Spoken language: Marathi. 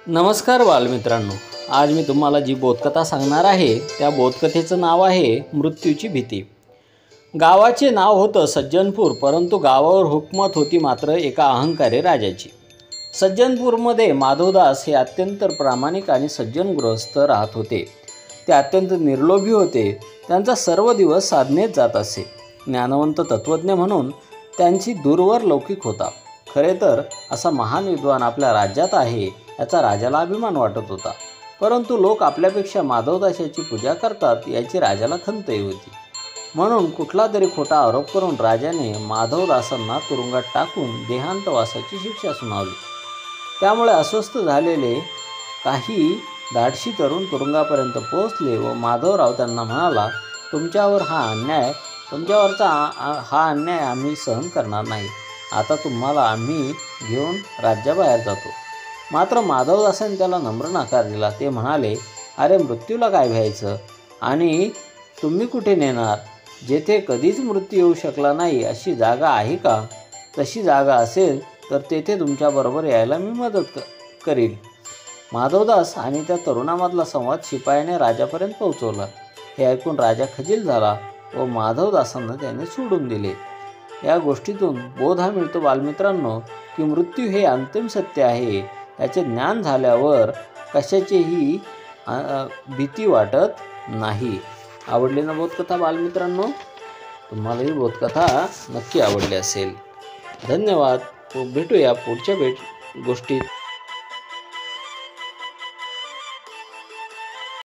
नमस्कार बालमित्रांनो, आज मी तुम्हाला जी बोधकथा सांगणार आहे त्या बोधकथेचं नाव आहे मृत्यूची भीती. गावाचे नाव होतं सज्जनपूर, परंतु गावावर हुकूमत होती मात्र एका अहंकारी राजाची. सज्जनपूरमध्ये माधवदास हे अत्यंत प्रामाणिक आणि सज्जन गृहस्थ राहत होते. ते अत्यंत निर्लोभी होते. त्यांचा सर्व दिवस साधनेत जात असे. ज्ञानवंत तत्त्वज्ञ म्हणून त्यांची दूरवर लौकिक होता. खरे तर असा महान विद्वान आपल्या राज्यात आहे याचा राजाला अभिमान वाटत होता. परंतु लोक आपल्यापेक्षा माधवदासाची पूजा करतात याची राजाला खंतही होती. म्हणून कुठला तरी खोटा आरोप करून राजाने माधवदासांना तुरुंगात टाकून देहांतवासाची शिक्षा सुनावली. त्यामुळे अस्वस्थ झालेले काही धाडशी तरुण तुरुंगापर्यंत पोहोचले व माधवराव त्यांना म्हणाला, तुमच्यावरचा हा अन्याय आम्ही सहन करणार नाही. आता तुम्हाला आम्ही घेऊन राज्याबाहेर जातो. मात्र माधवदासांनी त्याला नम्र नकार दिला. ते म्हणाले, अरे मृत्यूला काय भ्यायचं आणि तुम्ही कुठे नेणार? जेथे कधीच मृत्यू येऊ शकला नाही अशी जागा आहे का? तशी जागा असेल तर तेथे तुमच्याबरोबर यायला मी मदत करील. माधवदास आणि त्या तरुणामधला संवाद शिपायाने राजापर्यंत पोहोचवला. हे ऐकून राजा खजील झाला व माधवदासांना त्याने सोडून दिले. या गोष्टीतून बोध हा मिळतो बालमित्रांनो की मृत्यू हे अंतिम सत्य आहे. याचे ज्ञान झाल्यावर कशाचीही भीती वाटत नाही. आवडली ना बोधकथा बालमित्रांनो? तुम्हालाही बोधकथा नक्की आवडली असेल. धन्यवाद. भेटूया पुढच्या गोष्टीत.